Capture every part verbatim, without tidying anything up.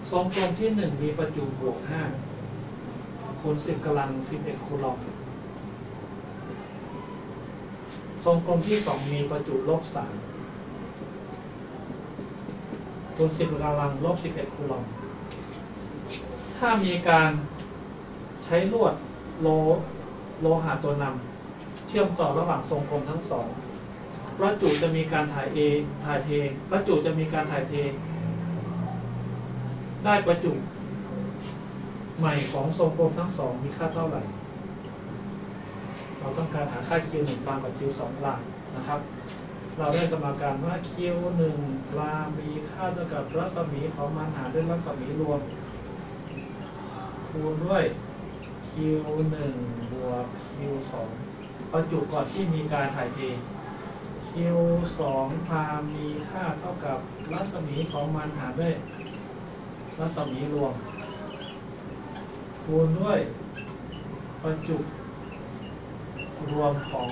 ทรงกลมที่หนึ่งมีประจุบวกห้าคูณสิบกำลังสิบเอ็ดคูลอมทรงกลมที่สองมีประจุลบสามคูณสิบกำลังลบสิบเอ็ดคูลอมถ้ามีการใช้ลวดโลโลหะตัวนำเชื่อมต่อระหว่างทรงกลมทั้งสองประจุจะมีการถ่ายเอถ่ายเทประจุจะมีการถ่ายเทได้ประจุใหม่ของทรงกลมทั้งสองมีค่าเท่าไหร่เราต้องการหาค่า คิว หนึ่ง ปรามกับ คิว สอง ปรามนะครับเราได้สมการว่า คิว หนึ่ง ปรามมีค่าเท่ากับรัศมีของมันหารด้วยรัศมีรวมคูณด้วย คิว หนึ่ง บวก คิว สอง ประจุก่อนที่มีการถ่ายเท คิว สอง พามมีค่าเท่ากับรัศมีของมันหารด้วยรัศมีรวมคูณด้วยประจุรวมของ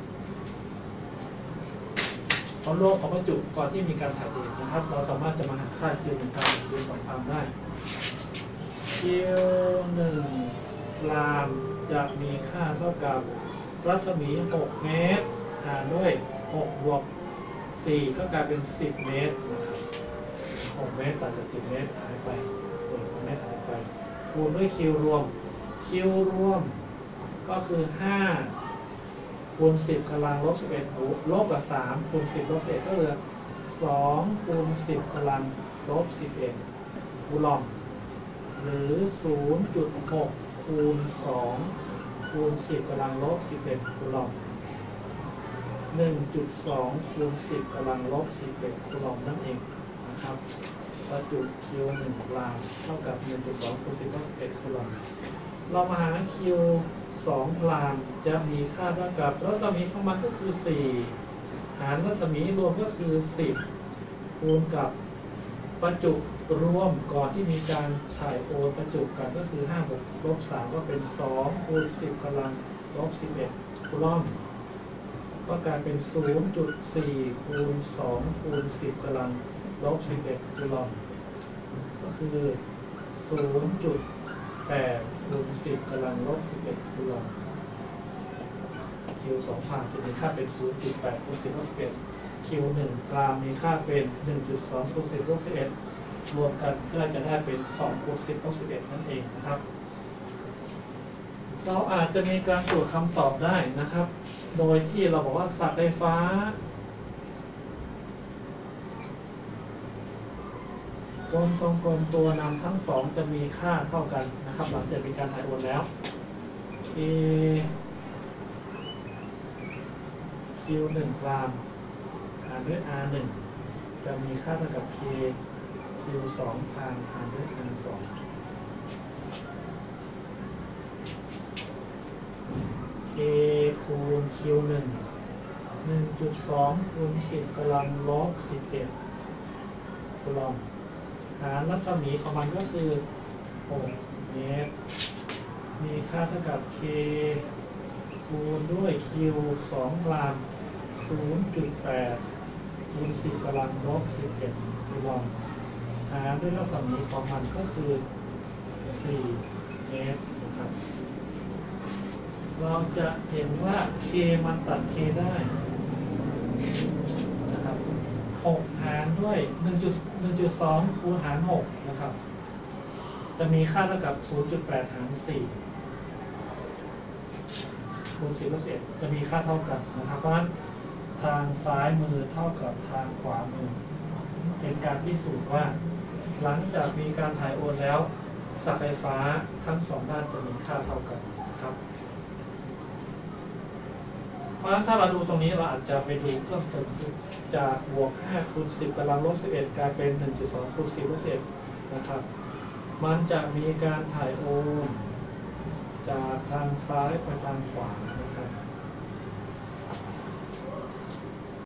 เอารวมของประจุก่อนที่มีการถ่ายเทนะครับเราสามารถจะมาหาค่า คิว หนึ่ง พาม คิว สอง พามได้ คิว หนึ่ง ปรามจะมีค่าเท่ากับรัศมีหกเมตรหารด้วยหกบวกสี่ก็กลายเป็นสิบเมตรนะครับหกเมตรตัดจากสิบเมตรหายไปเออหกเมตรหายไปคูณด้วย คิว รวม คิว รวมก็คือห้าคูณสิบกำลังลบสิบเอ็ดลบกับสามคูณสิบลบสิบเอ็ดก็เหลือสองคูณสิบกำลังลบสิบเอ็ดคูลอมหรือ ศูนย์จุดหก คูณสองคูณสิบกำลังลบสิบเอ็ดคูลอม หนึ่งจุดสอง คูณสิบกำลังลบสิบเอ็ดคูลอมนั่นเองนะครับประจุ คิว หนึ่ง ปรามเท่ากับ หนึ่งจุดสอง คูณสิบลบสิบเอ็ดคูลอมเรามาหา คิว สอง ปรามจะมีค่าเท่ากับรัศมีของมันก็คือสี่หารรัศมีรวมก็คือสิบคูณกับประจุรวมก่อนที่มีการถ่ายโอนประจุกันก็คือห้าบวกลบสามก็เป็นสองคูณสิบกำลังลบสิบเอ็ดคูลอมก็กลายเป็น ศูนย์จุดสี่ คูณสองคูณสิบกำลังลบสิบเอ็ดคูลอมก็คือ ศูนย์จุดแปด คูณสิบกำลังลบสิบเอ็ดคูลอม คิว สอง พามจะมีค่าเป็น ศูนย์จุดแปด คูณสิบลบสิบเอ็ด คิว หนึ่ง ปรามมีค่าเป็น หนึ่งจุดสอง คูณสิบลบสิบเอ็ดรวมกันก็จะได้เป็นสองคูณสิบลบสิบเอ็ดนั่นเองนะครับเราอาจจะมีการตรวจคำตอบได้นะครับโดยที่เราบอกว่าสายไฟฟ้ากลทรงกลตัวนำทั้งสองจะมีค่าเท่ากันนะครับหลังจากมีการถ่ายโอนแล้ว K คิว หนึ่ง ปรามหารด้วย อาร์ หนึ่ง จะมีค่าเท่ากับ K คิว สอง พามหารด้วย อาร์ สอง K คูณ คิว หนึ่ง หนึ่งจุดสอง คูณสิบกำลังลบสิบเอ็ดคูลอมหารรัศมีของมันก็คือหกเมตรมีค่าเท่ากับ K คูณด้วย คิว สอง ปราม ศูนย์จุดแปด คูณสิบกำลังลบสิบเอ็ดคูลอมหารด้วยรัศมีของมันก็คือสี่เมตรนะครับเราจะเห็นว่า K มันตัด K ได้นะครับหกหารด้วย หนึ่งจุดสอง คูณหารหกนะครับจะมีค่าเท่ากับ ศูนย์จุดแปด หารสี่คูณสิบลบสิบเอ็ดจะมีค่าเท่ากันนะครับเพราะฉะนั้นทางซ้ายมือเท่ากับทางขวามือเป็นการพิสูจน์ว่าหลังจากมีการถ่ายโอนแล้วสายไฟฟ้าทั้งสองด้านจะมีค่าเท่ากันนะครับเพราะฉะนั้นถ้าเราดูตรงนี้เราอาจจะไปดูเพิ่มเติมจากบวกห้าคูณสิบกำลังลบสิบเอ็ดกลายเป็น หนึ่งจุดสอง คูณสิบลบสิบเอ็ดนะครับมันจะมีการถ่ายโอนจากทางซ้ายไปทางขวานะครับ